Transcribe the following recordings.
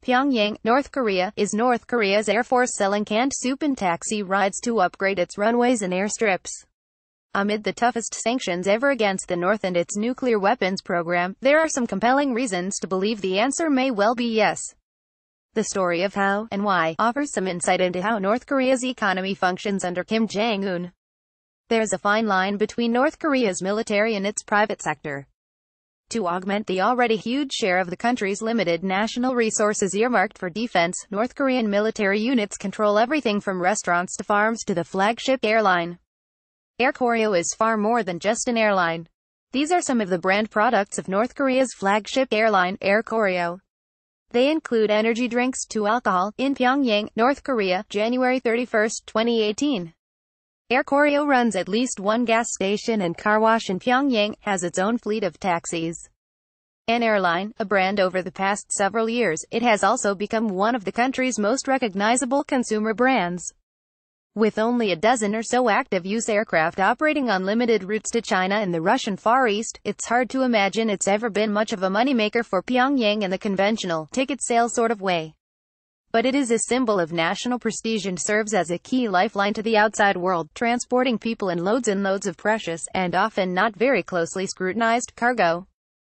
Pyongyang, North Korea. Is North Korea's Air Force selling canned soup and taxi rides to upgrade its runways and airstrips? Amid the toughest sanctions ever against the North and its nuclear weapons program, there are some compelling reasons to believe the answer may well be yes. The story of how and why offers some insight into how North Korea's economy functions under Kim Jong Un. There's a fine line between North Korea's military and its private sector. To augment the already huge share of the country's limited national resources earmarked for defense, North Korean military units control everything from restaurants to farms to the flagship airline. Koryo is far more than just an airline. These are some of the brand products of North Korea's flagship airline, Koryo. They include energy drinks to alcohol. In Pyongyang, North Korea, January 31, 2018. Koryo runs at least one gas station and car wash in Pyongyang, has its own fleet of taxis. An airline, a brand over the past several years, it has also become one of the country's most recognizable consumer brands. With only a dozen or so active-use aircraft operating on limited routes to China and the Russian Far East, it's hard to imagine it's ever been much of a moneymaker for Pyongyang in the conventional, ticket sale sort of way. But it is a symbol of national prestige and serves as a key lifeline to the outside world, transporting people and loads of precious, and often not very closely scrutinized, cargo.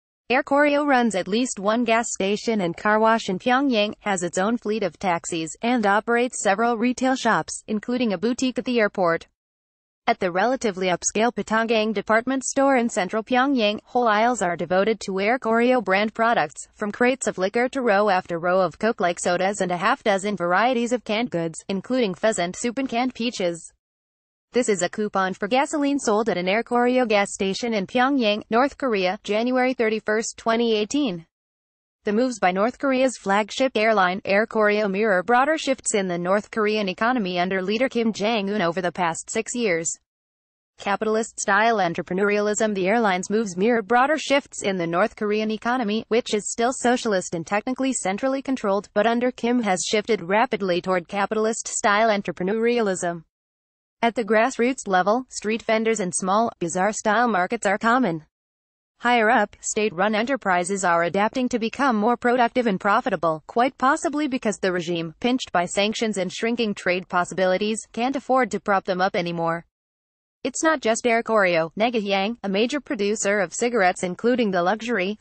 Koryo runs at least one gas station and car wash in Pyongyang, has its own fleet of taxis, and operates several retail shops, including a boutique at the airport. At the relatively upscale Pyongyang department store in central Pyongyang, whole aisles are devoted to Koryo brand products, from crates of liquor to row after row of Coke-like sodas and a half-dozen varieties of canned goods, including pheasant soup and canned peaches. This is a coupon for gasoline sold at an Koryo gas station in Pyongyang, North Korea, January 31, 2018. The moves by North Korea's flagship airline, Koryo, mirror broader shifts in the North Korean economy under leader Kim Jong Un over the past 6 years. Capitalist-style entrepreneurialism. The airline's moves mirror broader shifts in the North Korean economy, which is still socialist and technically centrally controlled, but under Kim has shifted rapidly toward capitalist-style entrepreneurialism. At the grassroots level, street vendors and small, bazaar-style markets are common. Higher up, state-run enterprises are adapting to become more productive and profitable, quite possibly because the regime, pinched by sanctions and shrinking trade possibilities, can't afford to prop them up anymore. It's not just Koryo. Pyongyang, a major producer of cigarettes including the luxury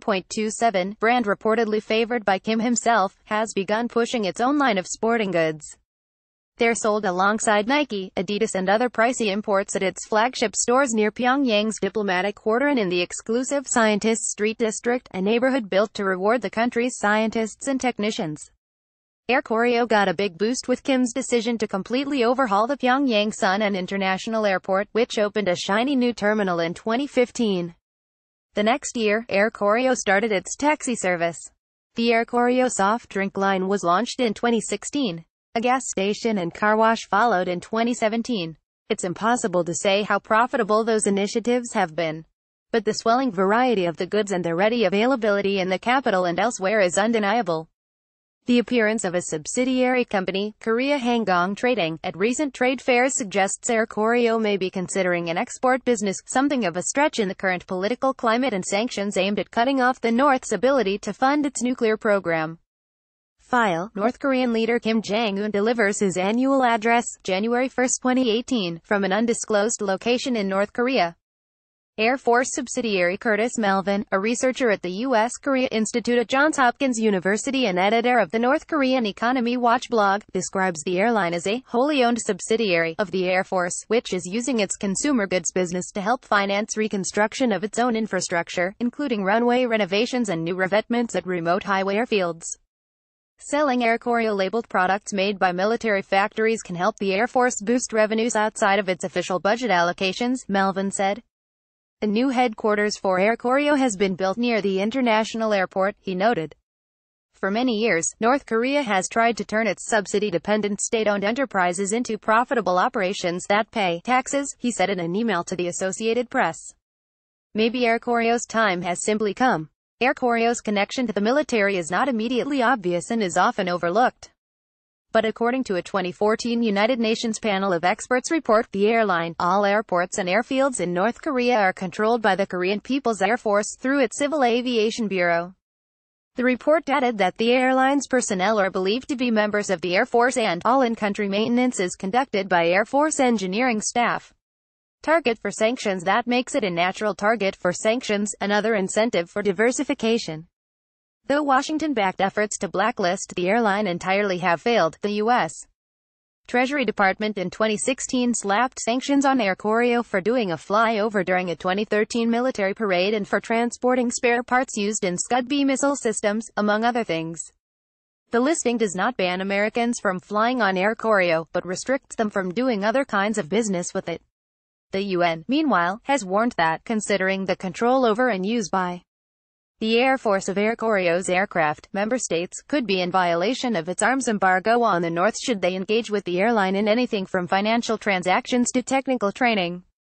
7.27 brand reportedly favored by Kim himself, has begun pushing its own line of sporting goods. They're sold alongside Nike, Adidas and other pricey imports at its flagship stores near Pyongyang's diplomatic quarter and in the exclusive Scientists Street District, a neighborhood built to reward the country's scientists and technicians. Koryo got a big boost with Kim's decision to completely overhaul the Pyongyang Sun and International Airport, which opened a shiny new terminal in 2015. The next year, Koryo started its taxi service. The Koryo soft drink line was launched in 2016. A gas station and car wash followed in 2017. It's impossible to say how profitable those initiatives have been. But the swelling variety of the goods and their ready availability in the capital and elsewhere is undeniable. The appearance of a subsidiary company, Korea Hanggang Trading, at recent trade fairs suggests Koryo may be considering an export business, something of a stretch in the current political climate and sanctions aimed at cutting off the North's ability to fund its nuclear program. File. North Korean leader Kim Jong Un delivers his annual address, January 1, 2018, from an undisclosed location in North Korea. Air Force subsidiary Curtis Melvin, a researcher at the U.S. Korea Institute at Johns Hopkins University and editor of the North Korean Economy Watch blog, describes the airline as a wholly owned subsidiary of the Air Force, which is using its consumer goods business to help finance reconstruction of its own infrastructure, including runway renovations and new revetments at remote highway airfields. Selling Koryo-labeled products made by military factories can help the Air Force boost revenues outside of its official budget allocations, Melvin said. A new headquarters for Koryo has been built near the international airport, he noted. For many years, North Korea has tried to turn its subsidy-dependent state-owned enterprises into profitable operations that pay taxes, he said in an email to the Associated Press. Maybe Koryo's time has simply come. Koryo's connection to the military is not immediately obvious and is often overlooked. But according to a 2014 United Nations panel of experts report, the airline, all airports and airfields in North Korea are controlled by the Korean People's Air Force through its Civil Aviation Bureau. The report added that the airline's personnel are believed to be members of the Air Force and all in-country maintenance is conducted by Air Force engineering staff. Target for sanctions. That makes it a natural target for sanctions, another incentive for diversification. Though Washington-backed efforts to blacklist the airline entirely have failed, the U.S. Treasury Department in 2016 slapped sanctions on Air Koryo for doing a flyover during a 2013 military parade and for transporting spare parts used in Scud-B missile systems, among other things. The listing does not ban Americans from flying on Air Koryo, but restricts them from doing other kinds of business with it. The UN, meanwhile, has warned that, considering the control over and use by the Air Force of Air Koryo's aircraft, member states could be in violation of its arms embargo on the North should they engage with the airline in anything from financial transactions to technical training.